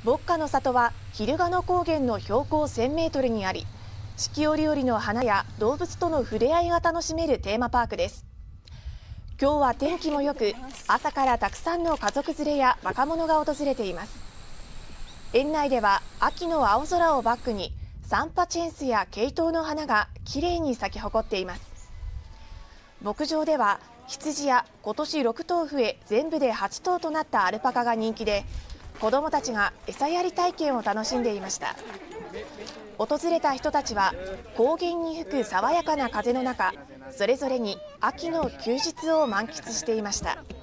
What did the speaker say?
牧歌の里は昼賀野高原の標高1000メートルにあり、四季折々の花や動物との触れ合いが楽しめるテーマパークです。今日は天気も良く、朝からたくさんの家族連れや若者が訪れています。園内では秋の青空をバックにサンパチェンスやケイトウの花がきれいに咲き誇っています。牧場では羊や今年6頭増え全部で8頭となったアルパカが人気で、子どもたちが餌やり体験を楽しんでいました。訪れた人たちは高原に吹く爽やかな風の中、それぞれに秋の休日を満喫していました。